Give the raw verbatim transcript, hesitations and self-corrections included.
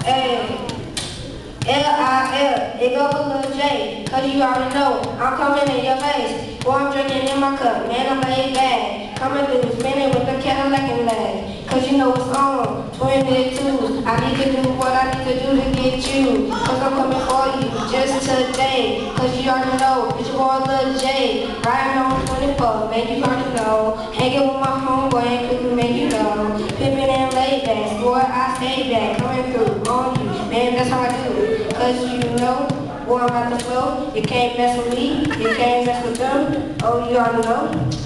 Hey. L I L, it go with Lil J, cause you already know, I'm coming in your face. Boy, I'm drinking in my cup, man, I'm laid back. Coming through, spinning with the Cadillac and lag. Cause you know what's on, twenty-two. I need to do what I need to do to get you. Cause I'm coming for you, just today. Cause you already know, it's your boy Lil J. Riding on twenty-four, man, you already know. Hanging with my homeboy and quickly make you know. Pimpin' and laid back, boy, I stay back. Coming through on you, man, that's how I do. Cause you know, boy, I'm at the flow. You can't mess with me, you can't mess with them. Oh, you already know.